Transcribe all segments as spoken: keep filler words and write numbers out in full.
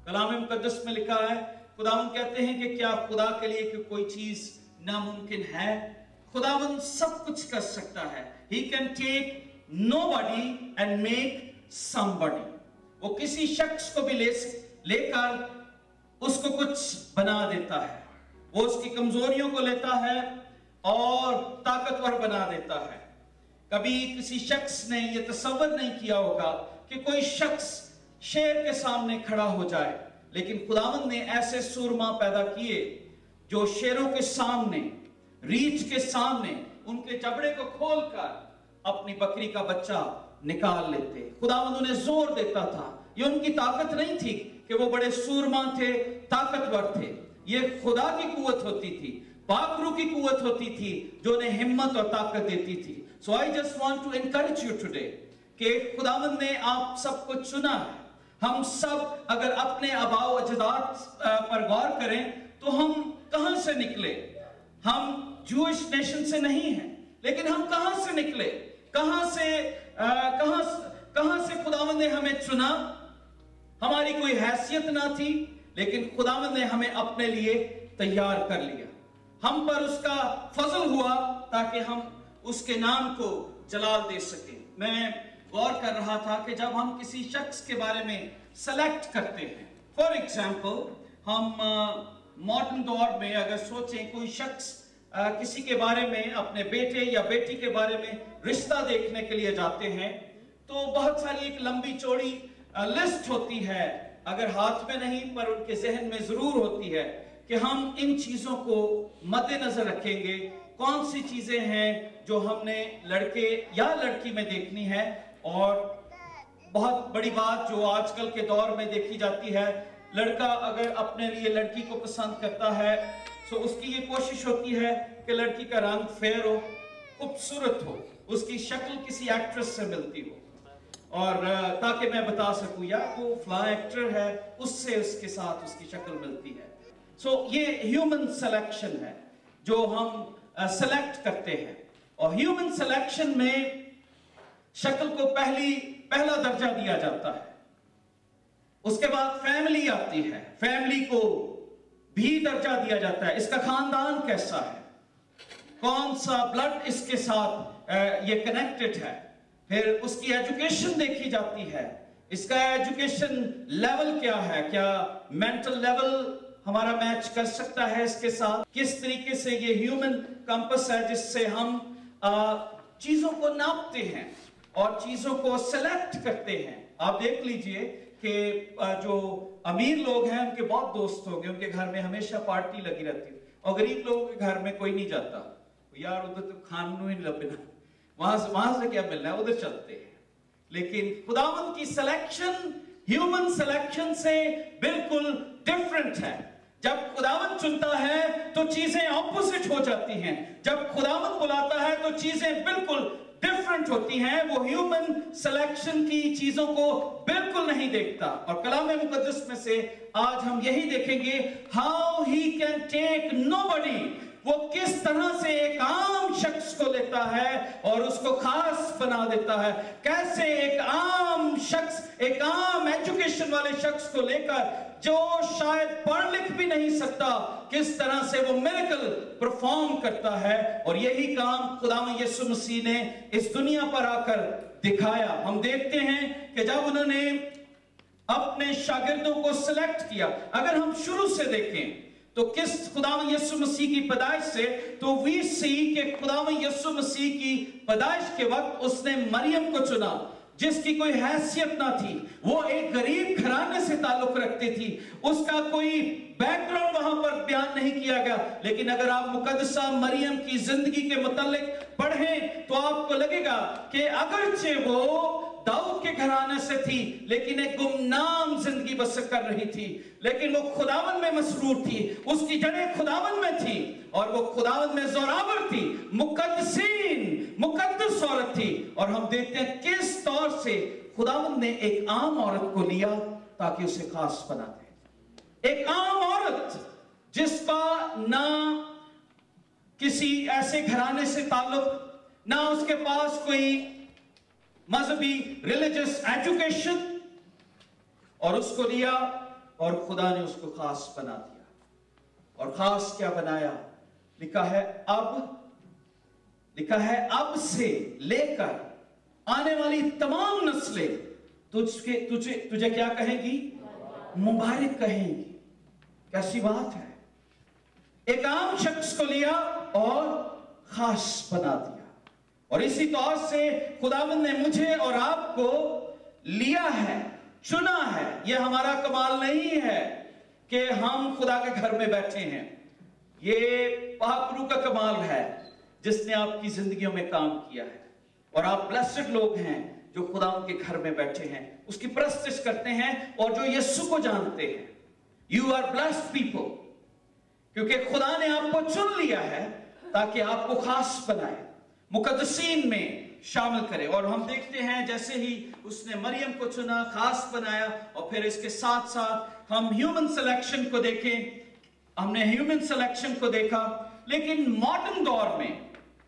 कलाम मुकद्दस में लिखा है, खुदावंद कहते हैं कि क्या खुदा के लिए कि कोई चीज नामुमकिन है? खुदावंद सब कुछ कर सकता है। He can take nobody and make somebody। वो किसी शख्स को भी ले लेकर उसको कुछ बना देता है। वो उसकी कमजोरियों को लेता है और ताकतवर बना देता है। कभी किसी शख्स ने यह तसव्वुर नहीं किया होगा कि कोई शख्स शेर के सामने खड़ा हो जाए, लेकिन खुदावंद ने ऐसे सूरमा पैदा किए जो शेरों के सामने, रीछ के सामने उनके जबड़े को खोलकर अपनी बकरी का बच्चा निकाल लेते। खुदावंद उन्हें जोर देता था। ये उनकी ताकत नहीं थी कि वो बड़े सूरमा थे, ताकतवर थे। ये खुदा की कुव्वत होती थी, पाकरू की कुव्वत होती थी जो उन्हें हिम्मत और ताकत देती थी। So I just want to encourage you today कि खुदावंद ने आप सबको चुना है। हम सब अगर अपने आबाओ अजदाद पर गौर करें तो हम कहां से निकले? हम जूइश नेशन से नहीं हैं, लेकिन हम कहां से निकले? कहां से आ, कहां कहां से खुदावंद ने हमें चुना? हमारी कोई हैसियत ना थी, लेकिन खुदावंद ने हमें अपने लिए तैयार कर लिया। हम पर उसका फजल हुआ ताकि हम उसके नाम को जलाल दे सके। मैं गौर कर रहा था कि जब हम किसी शख्स के बारे में सेलेक्ट करते हैं, फॉर एग्जाम्पल हम मॉडर्न दौर में अगर सोचें कोई शख्स आ, किसी के बारे में, अपने बेटे या बेटी के बारे में रिश्ता देखने के लिए जाते हैं, तो बहुत सारी एक लंबी चौड़ी लिस्ट होती है। अगर हाथ में नहीं पर उनके जहन में जरूर होती है कि हम इन चीजों को मद्देनजर रखेंगे। कौन सी चीजें हैं जो हमने लड़के या लड़की में देखनी है। और बहुत बड़ी बात जो आजकल के दौर में देखी जाती है, लड़का अगर अपने लिए लड़की को पसंद करता है तो उसकी ये कोशिश होती है कि लड़की का रंग फेयर हो, खूबसूरत हो, उसकी शक्ल किसी एक्ट्रेस से मिलती हो, और ताकि मैं बता सकूं यार वो फला एक्टर है, उससे उसके साथ उसकी शक्ल मिलती है। सो so, ये ह्यूमन सिलेक्शन है जो हम सेलेक्ट करते हैं। और ह्यूमन सिलेक्शन में शक्ल को पहली पहला दर्जा दिया जाता है। उसके बाद फैमिली आती है, फैमिली को भी दर्जा दिया जाता है। इसका खानदान कैसा है, कौन सा ब्लड इसके साथ ये कनेक्टेड है। फिर उसकी एजुकेशन देखी जाती है, इसका एजुकेशन लेवल क्या है, क्या मेंटल लेवल हमारा मैच कर सकता है इसके साथ। किस तरीके से ये ह्यूमन कंपस है जिससे हम आ, चीजों को नापते हैं और चीजों को सेलेक्ट करते हैं। आप देख लीजिए कि जो अमीर लोग हैं उनके बहुत दोस्त होंगे, उनके घर में हमेशा पार्टी लगी रहती है, और गरीब लोगों के घर में कोई नहीं जाता, यार उधर तो खाने ही लबना, वहां से वहां से क्या मिलना है, उधर चलते हैं। लेकिन खुदावंद की सिलेक्शन ह्यूमन सिलेक्शन से बिल्कुल डिफरेंट है। जब खुदावंद चुनता है तो चीजें ऑपोजिट हो जाती हैं। जब खुदावंद बुलाता है तो चीजें बिल्कुल डिफरेंट होती हैं। वो ह्यूमन सिलेक्शन की चीजों को बिल्कुल नहीं देखता। और कलाम मुकद्दस में से आज हम यही देखेंगे, how he can take nobody. वो किस तरह से एक आम शख्स को लेता है और उसको खास बना देता है। कैसे एक आम शख्स, एक आम एजुकेशन वाले शख्स को लेकर जो शायद पढ़ लिख भी नहीं सकता, किस तरह से वो मिरेकल परफॉर्म करता है। और यही काम खुदावंद यीशु मसीह ने इस दुनिया पर आकर दिखाया। हम देखते हैं कि जब उन्होंने अपने शागिर्दों को सिलेक्ट किया, अगर हम शुरू से देखें तो किस खुदावंद यीशु मसीह की पैदाइश से, तो वी सी के खुदावंद यीशु मसीह की पैदाइश के वक्त उसने मरियम को चुना जिसकी कोई हैसियत ना थी। वो एक गरीब घराने से ताल्लुक रखती थी, उसका कोई बैकग्राउंड वहां पर बयान नहीं किया गया। लेकिन अगर आप मुकद्दसा मरियम की जिंदगी के मुतालिक पढ़ें तो आपको लगेगा कि अगरचे वो दाऊद के घराने से थी, लेकिन एक गुमनाम जिंदगी बसर कर रही थी, लेकिन वो खुदावंद में मसरूर थी, उसकी जड़ें खुदावंद में थी और वो खुदावंद में जोरावर थी, मुकद्दसीन, मुकद्दस औरत थी। और हम देखते हैं किस तौर से खुदावंद ने एक आम औरत को लिया ताकि उसे खास बना दे। एक आम औरत जिसका ना किसी ऐसे घराने से ताल्लुक, ना उसके पास कोई मजहबी रिलीजियस एजुकेशन, और उसको लिया और खुदा ने उसको खास बना दिया। और खास क्या बनाया? लिखा है अब लिखा है अब से लेकर आने वाली तमाम नस्लें तुझके तुझे तुझे क्या कहेंगी? मुबारक कहेंगी। कैसी बात है! एक आम शख्स को लिया और खास बना दिया। और इसी तौर से खुदावंद ने मुझे और आपको लिया है, चुना है। यह हमारा कमाल नहीं है कि हम खुदा के घर में बैठे हैं। ये महाप्रभु का कमाल है जिसने आपकी जिंदगियों में काम किया है। और आप ब्लेस्ड लोग हैं जो खुदा उनके घर में बैठे हैं, उसकी परस्तिश करते हैं और जो यीशु को जानते हैं। यू आर ब्लेस्ड पीपल, क्योंकि खुदा ने आपको चुन लिया है ताकि आपको खास बनाए, मुकद्दसीन में शामिल करे। और हम देखते हैं जैसे ही उसने मरियम को चुना, खास बनाया, और फिर इसके साथ साथ हम ह्यूमन सिलेक्शन को देखें, हमने ह्यूमन सिलेक्शन को देखा। लेकिन मॉडर्न दौर में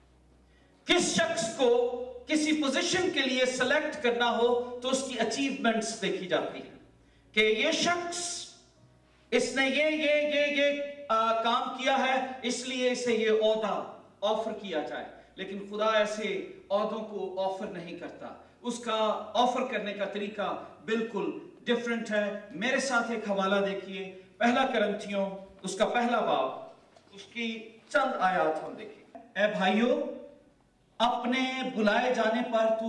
किस शख्स को किसी पोजीशन के लिए सिलेक्ट करना हो तो उसकी अचीवमेंट्स देखी जाती है कि ये शख्स, इसने ये ये ये ये आ, काम किया है, इसलिए इसे ये ओहदा ऑफर किया जाए। लेकिन खुदा ऐसे ओहदों को ऑफर नहीं करता। उसका ऑफर करने का तरीका बिल्कुल डिफरेंट है। मेरे साथ एक हवाला देखिए, पहला करंथियों उसका पहला बाब, उसकी चंद आयात हम देखें। ए भाइयों, अपने बुलाए जाने पर तू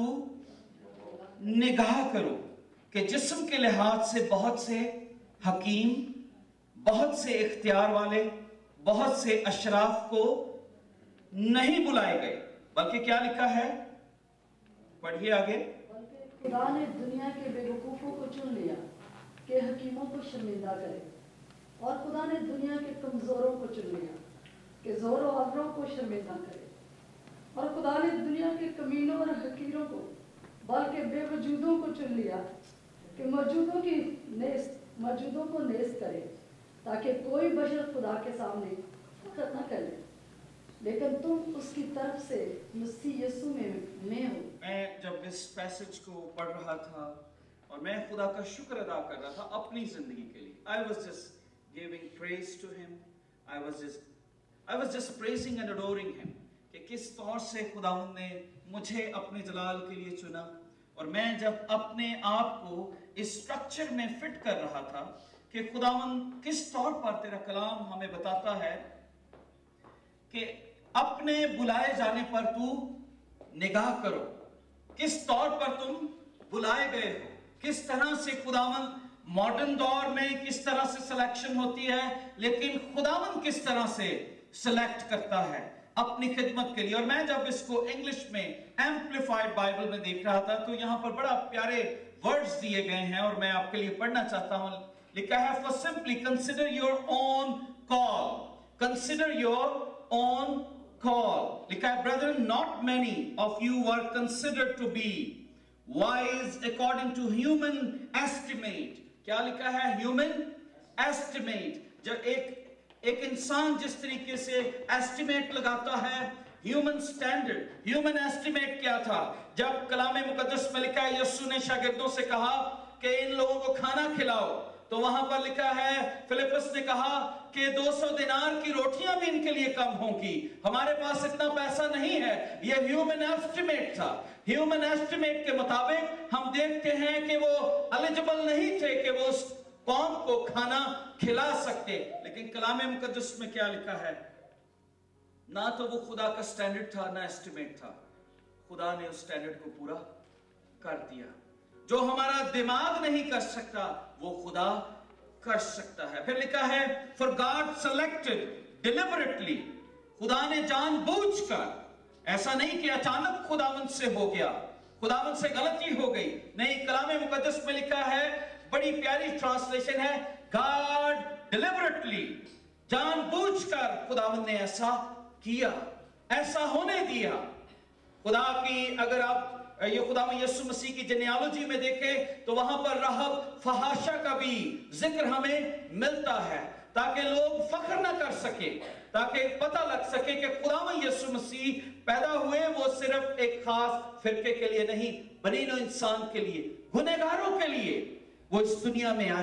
निगाह करो कि जिस्म के लिहाज से बहुत से हकीम, बहुत से इख्तियार वाले, बहुत से अशराफ को नहीं बुलाए गए, बल्कि क्या लिखा है? पढ़िए आगे। बल्कि खुदा ने दुनिया के बेवकूफों को चुन लिया कि हकीमों को शर्मिंदा करे, और खुदा ने दुनिया के कमजोरों को चुन लिया कि जोरों अवरों को शर्मिंदा करे, और खुदा ने दुनिया के कमीनों और हकीरों को, बल्कि बेवजूदों को चुन लिया कि मौजूदों की नेस्त मौजूदों को नेस्त करे, ताकि कोई बशर खुदा के सामने फख्र न करे। लेकिन तुम उसकी तरफ से मसीह यीशु में में हो। मैं जब इस पैसेज को पढ़ रहा था और मैं खुदा का शुक्र अदा कर रहा था अपनी जिंदगी के लिए, I was just giving praise to him. I was just I was just praising and adoring him कि किस तौर से खुदावंद ने मुझे अपने जलाल के लिए चुना। और मैं जब अपने आप को इस स्ट्रक्चर में फिट कर रहा था कि खुदावंद किस तौर पर तेरा कलाम हमें बताता है कि अपने बुलाए जाने पर तू निगाह करो, किस तौर पर तुम बुलाए गए हो, किस तरह से खुदावंद मॉडर्न दौर में किस तरह से सिलेक्शन होती है, लेकिन खुदावंद किस तरह से सिलेक्ट करता है अपनी खिदमत के लिए। और मैं जब इसको इंग्लिश में एम्प्लीफाइड बाइबल में देख रहा था तो यहां पर बड़ा प्यारे वर्ड्स दिए गए हैं और मैं आपके लिए पढ़ना चाहता हूं। लिखा है, for simply consider your own call, consider your own call. लिखा है, brother, not many of you were considered to be wise according to human estimate. क्या लिखा है? Human estimate. जब एक एक इंसान जिस तरीके से एस्टिमेट लगाता है, ह्यूमन स्टैंडर्ड, ह्यूमन एस्टिमेट क्या था? जब कलाम मुकद्दस में लिखा है यीशु ने शागिर्दों से कहा कि इन लोगों को खाना खिलाओ, तो वहां पर लिखा है फिलिपस ने कहा कि दो सौ दिनार की रोटियां भी इनके लिए कम होंगी, हमारे पास इतना पैसा नहीं है। यह ह्यूमन एस्टिमेट था। ह्यूमन एस्टिमेट के मुताबिक हम देखते हैं कि वो एलिजिबल नहीं थे कि वो उस कौम को खाना खिला सकते। लेकिन कलाम मुकद्दस में क्या लिखा है? ना तो वो खुदा का स्टैंडर्ड था ना एस्टिमेट था, खुदा ने उस स्टैंडर्ड को पूरा कर दिया। जो हमारा दिमाग नहीं कर सकता वो खुदा कर सकता है। फिर लिखा है, फॉर गॉड सेलेक्टेड डिलिबरेटली, खुदा ने जानबूझकर, ऐसा नहीं कि अचानक खुदावंद से हो गया, खुदावंद से गलती हो गई, नहीं। कलाम मुकद्दस में लिखा है, बड़ी प्यारी ट्रांसलेशन है, गॉड डिलिबरेटली, जानबूझकर खुदावंद ने ऐसा किया, ऐसा होने दिया। खुदा की अगर आप ये खुदा में यीशु मसीह की जेनेalogy में देखें तो वहां पर रहब फहाशा का भी जिक्र हमें मिलता है, ताकि लोग फख्र ना कर सके, ताकि पता लग सके कि खुदा में यीशु मसीह पैदा हुए वो सिर्फ एक खास फिरके के लिए नहीं, बनीनो इंसान के लिए, गुनहगारों के लिए वो इस दुनिया में आए।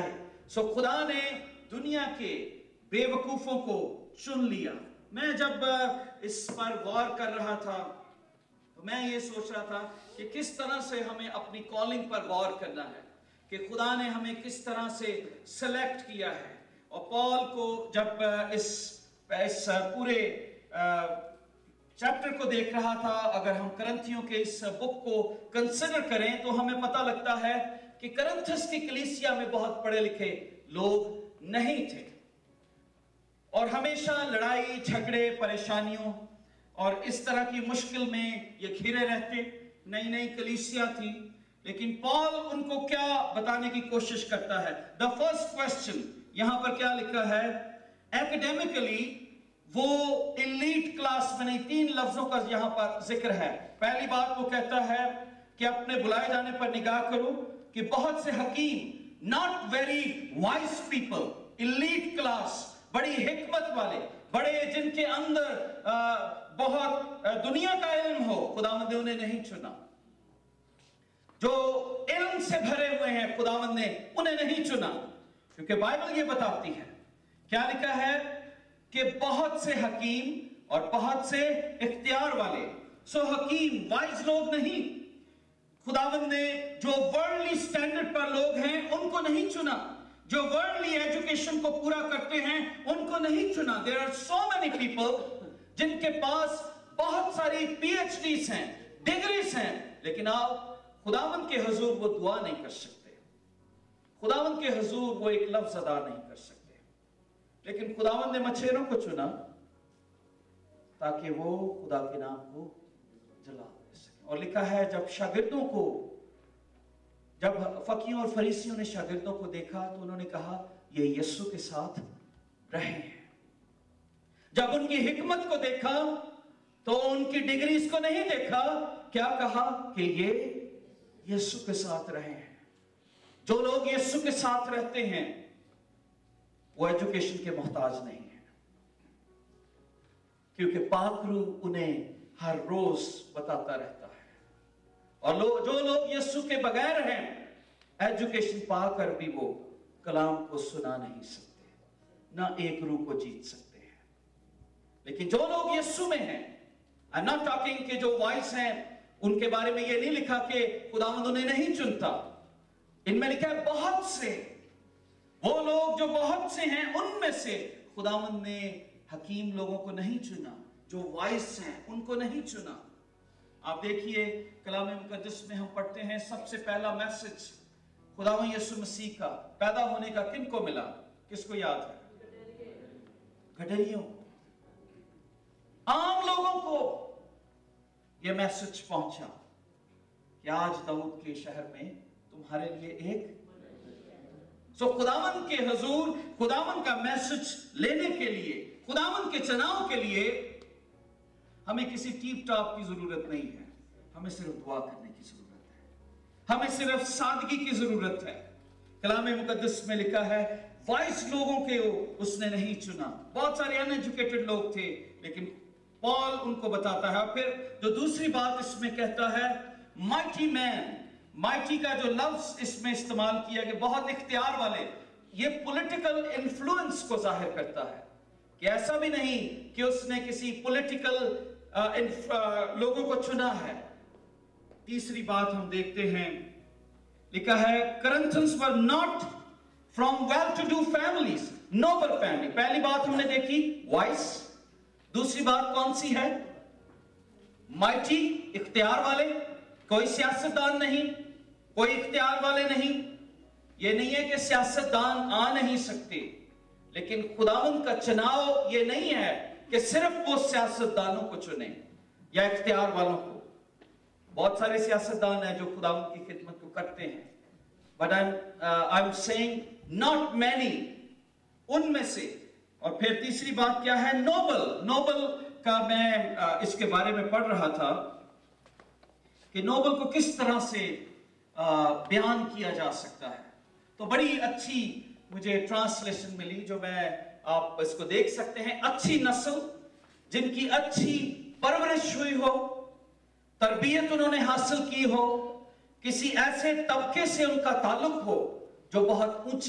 सो खुदा ने दुनिया के बेवकूफों को चुन लिया। मैं जब इस पर गौर कर रहा था तो मैं ये सोच रहा था कि किस तरह से हमें अपनी कॉलिंग पर गौर करना है, कि खुदा ने हमें किस तरह से सेलेक्ट किया है। और पॉल को जब इस इस पूरे चैप्टर को देख रहा था, अगर हम करंथियों के इस बुक को कंसिडर करें तो हमें पता लगता है कि करंथस की कलीसिया में बहुत पढ़े लिखे लोग नहीं थे और हमेशा लड़ाई झगड़े परेशानियों और इस तरह की मुश्किल में ये घिरे रहते। नई नई कलीसिया थी, लेकिन पॉल उनको क्या बताने की कोशिश करता है। द फर्स्ट क्वेश्चन यहां पर क्या लिखा है, एकेडमिकली वो एलीट क्लास में नहीं, तीन लफ्जों का यहां पर जिक्र है। पहली बात वो कहता है कि अपने बुलाए जाने पर निगाह करो कि बहुत से हकीम, not very wise people, elite class, बड़ी हिकमत वाले, बड़े जिनके अंदर आ, बहुत आ, दुनिया का इल्म हो, खुदावंद ने उन्हें नहीं चुना। जो इल्म से भरे हुए हैं खुदावंद ने उन्हें नहीं चुना, क्योंकि बाइबल ये बताती है, क्या लिखा है कि बहुत से हकीम और बहुत से इख्तियार वाले। सो हकीम वाइज लोग नहीं, खुदावंद ने जो वर्ल्डली स्टैंडर्ड पर लोग हैं उनको नहीं चुना, जो वर्ल्डली एजुकेशन को पूरा करते हैं उनको नहीं चुना। There are so many people जिनके पास बहुत सारी पीएचडीज हैं, डिग्रीज हैं, लेकिन आप खुदावंद के हुजूर वो दुआ नहीं कर सकते, खुदावंद के हुजूर वो एक लफ्ज अदा नहीं कर सकते। लेकिन खुदावंद ने मछेरों को चुना ताकि वो खुदा के नाम को जला दे सके। और लिखा है जब शागिर्दों को, जब फकीयों और फरीसियों ने शागिर्दों को देखा तो उन्होंने कहा ये यीशु के साथ रहे हैं। जब उनकी हिकमत को देखा तो उनकी डिग्रीज को नहीं देखा, क्या कहा कि ये यीशु के साथ रहे हैं। जो लोग यीशु के साथ रहते हैं वो एजुकेशन के मोहताज नहीं है, क्योंकि पाक रूह उन्हें हर रोज बताता रहता है। और लो, जो लोग यीशु के बगैर हैं, एजुकेशन पाकर भी वो कलाम को सुना नहीं सकते, ना एक रूह को जीत सकते हैं। लेकिन जो लोग यीशु में हैं, आई एम नॉट टॉकिंग कि जो वाइस हैं उनके बारे में ये नहीं लिखा कि खुदावंद उन्हें नहीं चुनता, इनमें लिखा है बहुत से, वो लोग जो बहुत से हैं उनमें से खुदावंद ने हकीम लोगों को नहीं चुना, जो वाइस हैं उनको नहीं चुना। आप देखिए कलाम मुकद्दस में हम पढ़ते हैं सबसे पहला मैसेज खुदावंद यीशु मसीह का पैदा होने का किन को मिला, किसको याद है? गदरियों, आम लोगों को यह मैसेज पहुंचा कि आज दाऊद के शहर में तुम्हारे लिए एक। सो so, खुदावंद के हुजूर, खुदावंद का मैसेज लेने के लिए, खुदावंद के चुनाव के लिए हमें किसी टीप टॉप की जरूरत नहीं है, हमें सिर्फ दुआ करने की जरूरत है, हमें सिर्फ सादगी की जरूरत है। कलाम मुकद्दस में लिखा है वाइस लोगों के उसने नहीं चुना। बहुत सारे अनएजुकेटेड लोग थे, लेकिन पॉल उनको बताता है। फिर जो दूसरी बात इसमें कहता है माइटी मैन, माइटी का जो लफ्ज इसमें इस्तेमाल किया कि बहुत इख्तियार वाले, ये पॉलिटिकल इन्फ्लुएंस को जाहिर करता है कि ऐसा भी नहीं कि उसने किसी पॉलिटिकल लोगों को चुना है। तीसरी बात हम देखते हैं, लिखा है Corinthians were not from well to do families, noble family. पहली बात हमने देखी वाइस, दूसरी बात कौन सी है? माइटी, इख्तियार वाले, कोई सियासतदान नहीं, कोई इख्तियार वाले नहीं। ये नहीं है कि सियासतदान आ नहीं सकते, लेकिन खुदावंद का चुनाव ये नहीं है कि सिर्फ वो सियासतदानों को चुने या इख्तियार वालों को। बहुत सारे सियासतदान हैं जो खुदावंद की खिदमत को करते हैं, but I I am saying not many, उनमें से। और फिर तीसरी बात क्या है? नोबल। नोबल का मैं uh, इसके बारे में पढ़ रहा था कि नोबल को किस तरह से uh, बयान किया जा सकता है। तो बड़ी अच्छी मुझे ट्रांसलेशन मिली, जो मैं आप इसको देख सकते हैं। अच्छी नस्ल, जिनकी अच्छी परवरिश हुई हो, तरबियत उन्होंने हासिल की हो, किसी ऐसे तबके से उनका ताल्लुक हो जो बहुत ऊंचा है,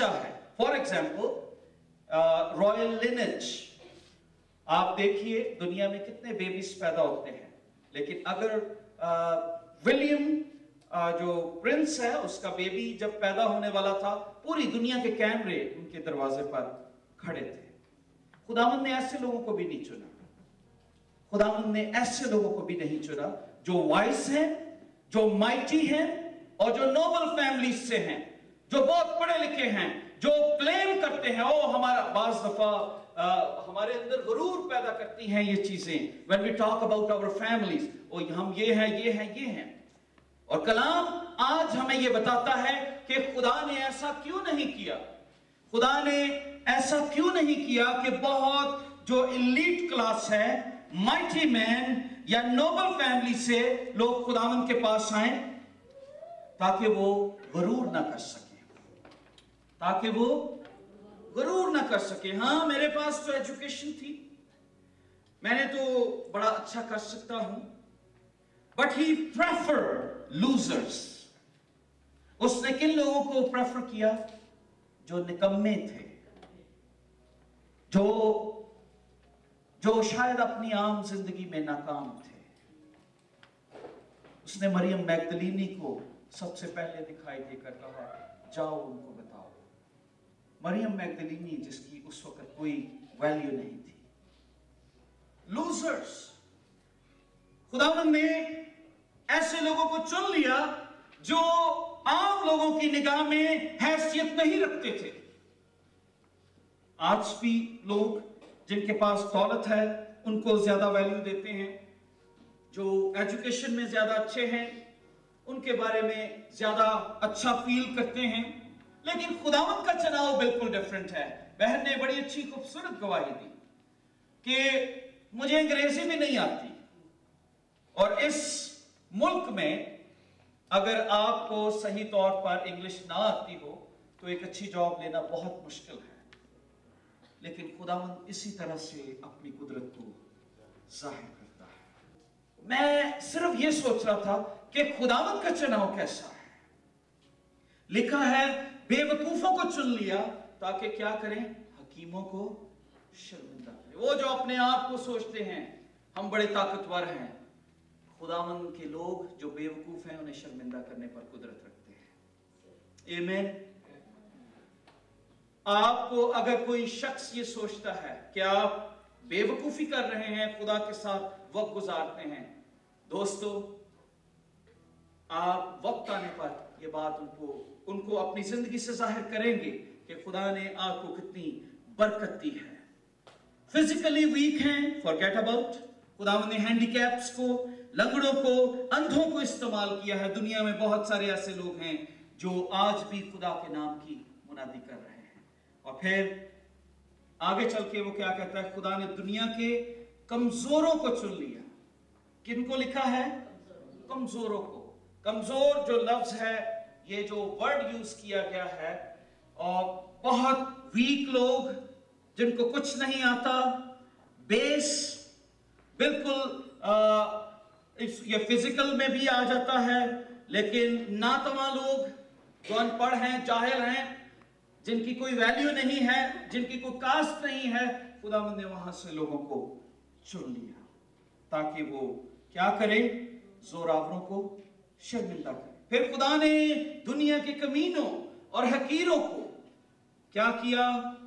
फॉर एग्जाम्पल रॉयल लिनेज, आप देखिए दुनिया में कितने बेबीज पैदा होते हैं, लेकिन अगर विलियम जो प्रिंस है उसका बेबी जब पैदा होने वाला था, पूरी दुनिया के कैमरे उनके दरवाजे पर खड़े थे। खुदावंद ने ऐसे लोगों को भी नहीं चुना, खुदावंद ने ऐसे लोगों को भी नहीं चुना जो वाइस हैं, जो माइटी हैं और जो नोबल फैमिली से हैं, जो बहुत पढ़े लिखे हैं, जो क्लेम करते हैं ओ हमारा, बाज दफा uh, हमारे अंदर गुरूर पैदा करती हैं ये चीजें when we talk about our families, ओ हम ये हैं ये हैं ये हैं। और कलाम आज हमें ये बताता है कि खुदा ने ऐसा क्यों नहीं किया, खुदा ने ऐसा क्यों नहीं किया कि बहुत जो एलीट क्लास है, माइटी मैन या नोबल फैमिली से लोग खुदावंद के पास आए ताकि वो गरूर ना कर सके, ताकि वो गरूर ना कर सके। हाँ, मेरे पास तो एजुकेशन थी, मैंने तो बड़ा अच्छा कर सकता हूं, बट ही प्रेफर लूजर्स। उसने किन लोगों को प्रेफर किया? जो निकम्मे थे, जो जो शायद अपनी आम जिंदगी में नाकाम थे। उसने मरियम मैगदलीनी को सबसे पहले दिखाई देकर कहा, जाओ उनको बताओ। मरियम मैगदलीनी जिसकी उस वक्त कोई वैल्यू नहीं थी। लूजर्स। खुदावंद ने ऐसे लोगों को चुन लिया जो आम लोगों की निगाह में हैसियत नहीं रखते थे। आज भी लोग जिनके पास दौलत है उनको ज्यादा वैल्यू देते हैं, जो एजुकेशन में ज्यादा अच्छे हैं उनके बारे में ज्यादा अच्छा फील करते हैं। लेकिन खुदावंद का चुनाव बिल्कुल डिफरेंट है। बहन ने बड़ी अच्छी खूबसूरत गवाही दी कि मुझे अंग्रेजी भी नहीं आती, और इस मुल्क में अगर आपको सही तौर पर इंग्लिश ना आती हो तो एक अच्छी जॉब लेना बहुत मुश्किल है। लेकिन खुदावंद इसी तरह से अपनी कुदरत को जाहिर करता है। मैं सिर्फ ये सोच रहा था कि खुदावंद का चुनाव कैसा है। लिखा है बेवकूफों को चुन लिया ताकि क्या करें? हकीमों को शर्मिंदा करें। वो जो अपने आप को सोचते हैं हम बड़े ताकतवर हैं, खुदावंद के लोग जो बेवकूफ हैं उन्हें शर्मिंदा करने पर कुदरत रखते हैं। आमीन। आपको अगर कोई शख्स ये सोचता है कि आप बेवकूफी कर रहे हैं, खुदा के साथ वक्त गुजारते हैं, दोस्तों आप वक्त आने पर ये बात उनको उनको अपनी जिंदगी से जाहिर करेंगे कि खुदा ने आपको कितनी बरकत दी है। फिजिकली वीक हैं, फॉरगेट अबाउट। खुदावंद ने हैंडीकैप्स को, लंगड़ों को, अंधों को इस्तेमाल किया है। दुनिया में बहुत सारे ऐसे लोग हैं जो आज भी खुदा के नाम की मुनादी कर रहे हैं। और फिर आगे चल के वो क्या कहता है? खुदा ने दुनिया के कमजोरों को चुन लिया। किनको लिखा है? कमजोरों को। कमजोर जो लफ्ज है, ये जो वर्ड यूज किया गया है, और बहुत वीक लोग जिनको कुछ नहीं आता, बेस बिल्कुल आ, इस ये फिजिकल में भी आ जाता है, लेकिन नातवा लोग जो अनपढ़ हैं, जाहिल हैं, जिनकी कोई वैल्यू नहीं है, जिनकी कोई कास्ट नहीं है, खुदावंद ने वहां से लोगों को चुन लिया ताकि वो क्या करें? जोरावरों को शर्मिंदा करें। फिर खुदा ने दुनिया के कमीनों और हकीरों को क्या किया?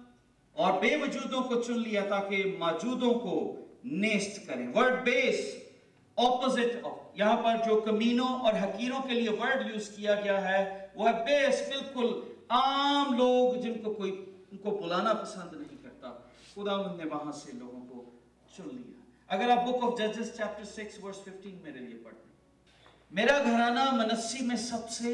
और बेवजूदों को चुन लिया ताकि मौजूदों को नेस्त करें। वर्ड बेस ऑपोजिट ऑफ, यहां पर जो कमीनों और हकीरों के लिए वर्ड यूज किया गया है वो है बेस। बिल्कुल आम लोग जिनको कोई उनको बुलाना पसंद नहीं करता, खुदावंद ने वहां से लोगों को चुन लिया। अगर आप बुक ऑफ जजेस चैप्टर सिक्स वर्स फिफ्टीन मेरे लिए पढ़ें। मेरा घराना मनस्सी में सबसे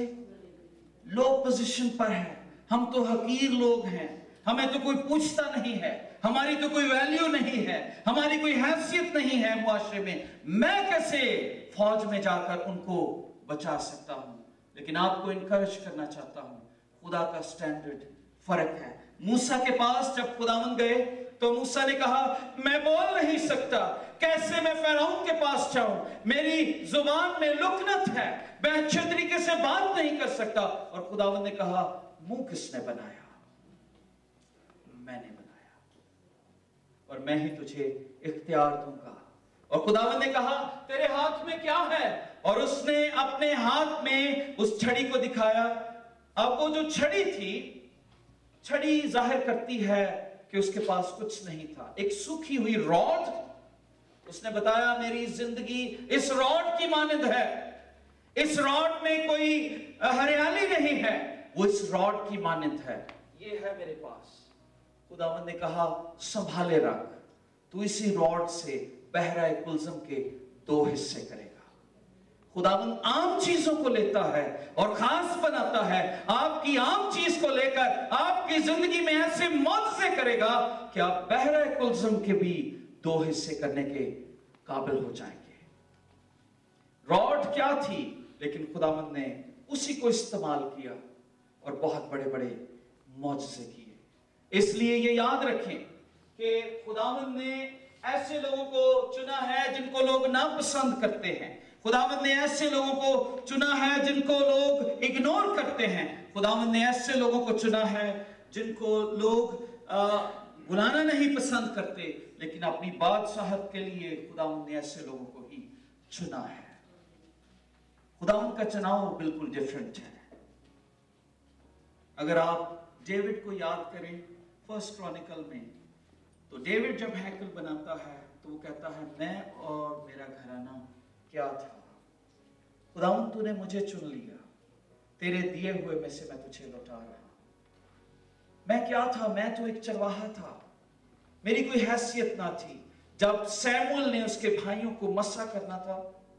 लो पोजीशन पर है, हम तो हकीर लोग हैं, हमें तो कोई पूछता नहीं है, हमारी तो कोई वैल्यू नहीं है, हमारी कोई हैसियत नहीं है मुआशरे में, मैं कैसे फौज में जाकर उनको बचा सकता हूं? लेकिन आपको इनकरेज करना चाहता हूं, खुदा का स्टैंडर्ड फर्क है। मूसा के पास जब खुदावंद गए तो मूसा ने कहा मैं बोल नहीं सकता, कैसे मैं फिरौन के पास जाऊं, मेरी जुबान में लुकनत है, मैं अच्छे तरीके से बात नहीं कर सकता। और खुदावंद ने कहा मुंह किसने बनाया? मैंने बनाया और मैं ही तुझे इख्तियार दूंगा। और खुदावंद ने कहा तेरे हाथ में क्या है, और उसने अपने हाथ में उस छड़ी को दिखाया। अब वो जो छड़ी थी, छड़ी जाहिर करती है कि उसके पास कुछ नहीं था, एक सूखी हुई रॉड। उसने बताया मेरी जिंदगी इस रॉड की मानंद है, इस रॉड में कोई हरियाली नहीं है, वो इस रॉड की मानंद है, ये है मेरे पास। खुदावंद ने कहा संभाले रख, तू इसी रॉड से बहरा कुलज़म के दो हिस्से करेगा। खुदावंद आम चीजों को लेता है और खास बनाता है। आपकी आम चीज को लेकर आपकी जिंदगी में ऐसे मौजज़े करेगा कि आप बहरा कुलज़म के भी दो हिस्से करने के काबिल हो जाएंगे। रॉड क्या थी, लेकिन खुदावंद ने उसी को इस्तेमाल किया और बहुत बड़े बड़े मौजज़े किए। इसलिए ये याद रखें कि खुदावंद ने ऐसे लोगों को चुना है जिनको लोग नापसंद करते हैं। खुदावंद ने ऐसे लोगों को चुना है जिनको लोग इग्नोर करते हैं। खुदावंद ने ऐसे लोगों को चुना है जिनको लोग बुलाना नहीं पसंद करते, लेकिन अपनी बादशाहत के लिए खुदावंद ने ऐसे लोगों को ही चुना है। खुदावंद का चुनाव बिल्कुल डिफरेंट है। अगर आप डेविड को याद करें फर्स्ट क्रॉनिकल में, तो डेविड जब हैकल बनाता है तो वो कहता है मैं और मेरा घराना क्या था, खुदावंद तूने मुझे चुन लिया, तेरे दिए हुए में से मैं तुझे लौटा रहा। मैं क्या था, मैं तो एक चरवाहा था, मेरी कोई हैसियत ना थी। जब सैमुअल ने उसके भाइयों को मसा करना था,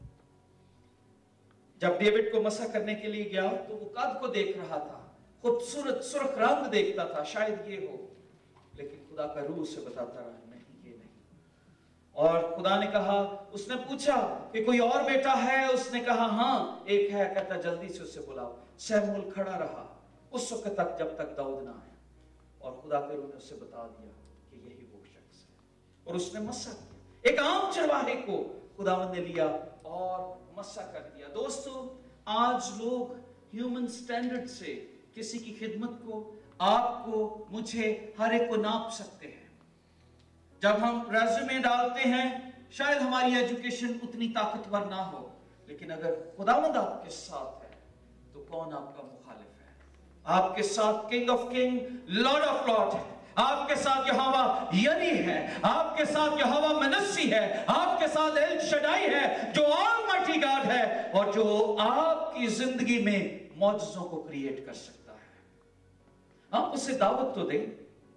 जब डेविड को मसा करने के लिए गया तो वो कद को देख रहा था, खूबसूरत सुर्ख रंग देखता था, शायद ये हो, लेकिन खुदा का रूह से बताता रहा नहीं ये नहीं। और खुदा ने कहा, उसने पूछा कि कोई और बेटा है, उसने कहा हाँ एक है। कहता जल्दी से उससे बुलाओ। सैमुअल खड़ा रहा उस वक्त तक जब तक दाऊद ना आया, और खुदा के रूह ने उससे बता दिया कि यही वो शख्स है, और उसने मस्सा किया। एक आम चरवाहे को खुदावंद ने लिया और मस्सा कर दिया। दोस्तों, आज लोग ह्यूमन स्टैंडर्ड से किसी की खिदमत को, आपको, मुझे, हर एक को नाप सकते हैं। जब हम रेज़्यूमे डालते हैं, शायद हमारी एजुकेशन उतनी ताकतवर ना हो, लेकिन अगर खुदावंद आपके साथ है तो कौन आपका मुखालिफ है? आपके साथ king of king, lord of lord है, आपके साथ यहोवा यनी है, आपके साथ यहोवा मनस्सी है, आपके साथ एल शडाई है जो ऑलमाइटी गॉड है, और जो आपकी जिंदगी में मौजज़ों को क्रिएट कर सकता है। आप उसे दावत तो दें।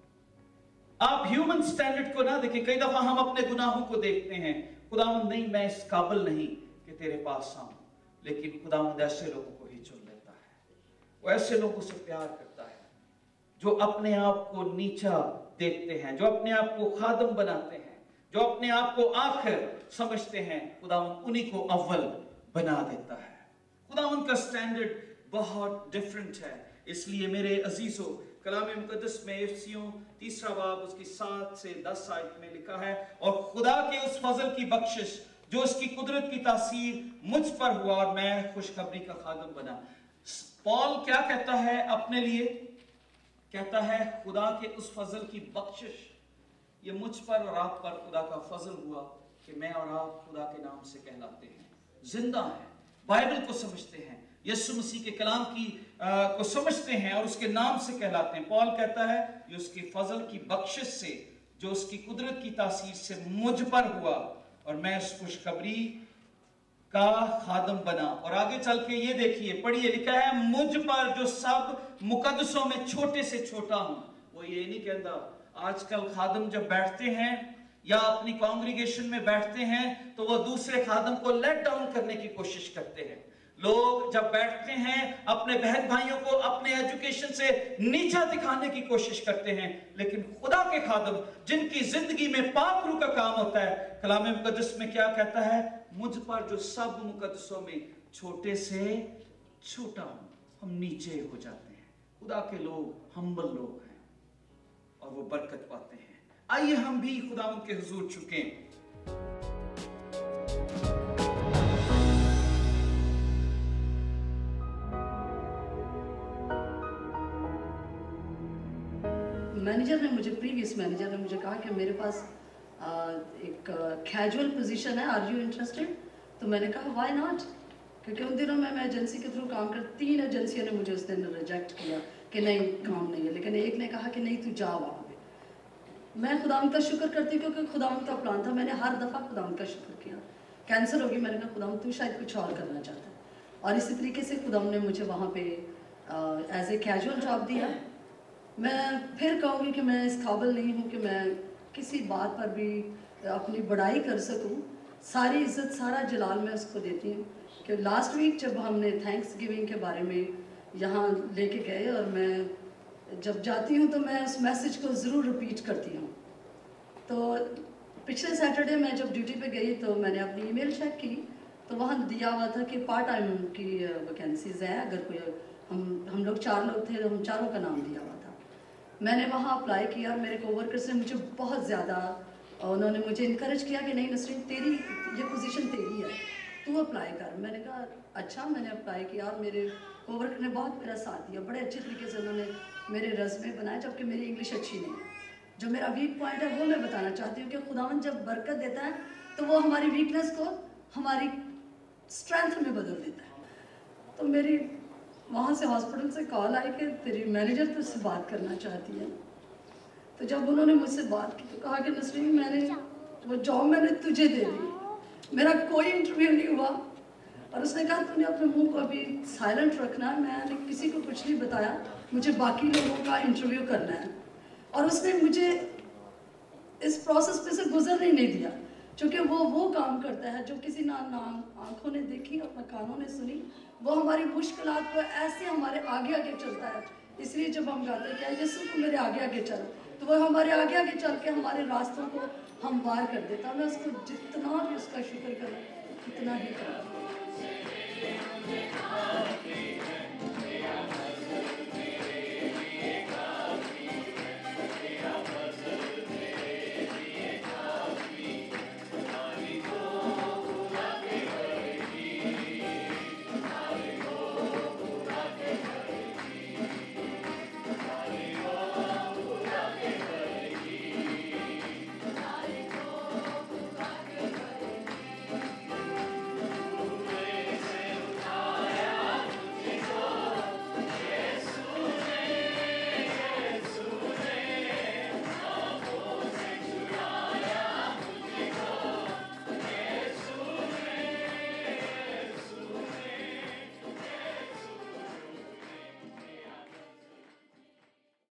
आप ह्यूमन स्टैंडर्ड को ना देखें। कई दफा हम अपने गुनाहों को देखते हैं, खुदावंद नहीं मैं इस काबिल नहीं कि तेरे पास आऊं, लेकिन खुदावंद ऐसे लोगों को ही चुन लेता है। वो ऐसे लोगों से प्यार करता है जो अपने आप को नीचा देखते हैं, जो अपने आप को खादम बनाते हैं, जो अपने आप को आखिर समझते हैं। खुदावंद उन्हीं को अव्वल बना देता है। खुदावंद का स्टैंडर्ड बहुत डिफरेंट है। इसलिए मेरे अजीजों, कलाम मुकद्दस में इफिसियों तीसरा बाब उसकी सात से दस आयत में लिखा है, और खुदा के उस फजल की बख्शिश जो उसकी कुदरत की तासीर मुझ पर हुआ और मैं खुशखबरी का खादम बना। पॉल क्या कहता है अपने लिए? कहता है खुदा के उस फजल की बख्शिश, ये मुझ पर और आप पर खुदा का फजल हुआ कि मैं और आप खुदा के नाम से कहलाते हैं, जिंदा हैं, बाइबल को समझते हैं, यीशु मसीह के कलाम की आ, को समझते हैं और उसके नाम से कहलाते हैं। पॉल कहता है ये उसके फजल की बख्शिश से जो उसकी कुदरत की तासीर से मुझ पर हुआ और मैं उस खुशखबरी का खादम बना। और आगे चल के ये देखिए, पढ़िए, लिखा है मुझ पर जो सब मुकद्दसों में छोटे से छोटा हूं। वो ये नहीं कहता। आजकल खादम जब बैठते हैं या अपनी कांग्रीगेशन में बैठते हैं तो वो दूसरे खादम को लेट डाउन करने की कोशिश करते हैं। लोग जब बैठते हैं अपने बहन भाइयों को अपने एजुकेशन से नीचा दिखाने की कोशिश करते हैं, लेकिन खुदा के खादम जिनकी जिंदगी में पाक रूह का काम होता है, कलाम मुकद्दस में क्या कहता है? मुझ पर जो सब मुकद्दसों में छोटे से छोटा हूं। हम नीचे हो जाते हैं। खुदा के लोग हम्बल लोग हैं और वो बरकत पाते हैं। आइए हम भी खुदावंद के हुजूर झुकें। मैनेजर ने मुझे प्रीवियस मैनेजर ने मुझे कहा कि मेरे पास आ, एक कैजुअल पोजीशन है, आर यू इंटरेस्टेड? तो मैंने कहा व्हाई नॉट, क्योंकि उन दिनों में मैं एजेंसी के थ्रू काम कर, तीन एजेंसियों ने मुझे उस दिन रिजेक्ट किया कि नहीं काम नहीं है, लेकिन एक ने कहा कि नहीं तू जा वहाँ पे। मैं खुदावंद का शुक्र करती हूँ क्योंकि खुदावंद का प्लान था। मैंने हर दफ़ा खुदावंद का शुक्र किया। कैंसर होगी, मैंने कहा खुदावंद तू शायद कुछ और करना चाहता है, और इसी तरीके से खुदावंद ने मुझे वहाँ पे एज ए कैजुअल जॉब दिया। मैं फिर कहूँगी कि मैं इस काबिल नहीं हूँ कि मैं किसी बात पर भी अपनी बड़ाई कर सकूँ। सारी इज़्ज़त सारा जलाल मैं उसको देती हूँ कि लास्ट वीक जब हमने थैंक्स गिविंग के बारे में यहाँ लेके गए, और मैं जब जाती हूँ तो मैं उस मैसेज को ज़रूर रिपीट करती हूँ। तो पिछले सैटरडे मैं जब ड्यूटी पे गई तो मैंने अपनी ईमेल चेक की, तो वहाँ दिया हुआ था कि पार्ट टाइम की वैकेंसीज़ हैं, अगर कोई हम हम लोग चार लोग थे तो हम चारों का नाम दिया हुआ था। मैंने वहाँ अप्लाई किया और मेरे कोवर्कर्स ने मुझे बहुत ज़्यादा, उन्होंने मुझे इनकरेज किया कि नहीं नसरीन तेरी ये पोजीशन तेरी है, तू अप्लाई कर। मैंने कहा अच्छा, मैंने अप्लाई किया और मेरे कोवर्कर ने बहुत मेरा साथ दिया। बड़े अच्छे तरीके से उन्होंने मेरे रेज़्यूमे बनाए, जबकि मेरी इंग्लिश अच्छी नहीं है। जो मेरा वीक पॉइंट है वो मैं बताना चाहती हूँ कि खुदावंद जब बरकत देता है तो वो हमारी वीकनेस को हमारी स्ट्रेंथ में बदल देता है। तो मेरी वहाँ से हॉस्पिटल से कॉल आई कि तेरी मैनेजर तुझसे बात करना चाहती है। तो जब उन्होंने मुझसे बात की तो कहा कि नसरीन मैंने वो जॉब मैंने तुझे दे दी, मेरा कोई इंटरव्यू नहीं हुआ। और उसने कहा तूने अपने मुंह को अभी साइलेंट रखना है, मैंने किसी को कुछ नहीं बताया, मुझे बाकी लोगों का इंटरव्यू करना है। और उसने मुझे इस प्रोसेस पे से गुजरने नहीं दिया, क्योंकि वो वो काम करता है जो किसी ना ना आँखों ने देखी और ना कानों ने सुनी। वो हमारी मुश्किलात को ऐसे हमारे आगे आगे चलता है। इसलिए जब हम गाते हैं क्या यीशु को मेरे आगे आगे चल, तो वो हमारे आगे आगे चल के हमारे रास्तों को हमवार कर देता है। मैं उसको जितना भी उसका शुक्र करूँ उतना ही करूँ।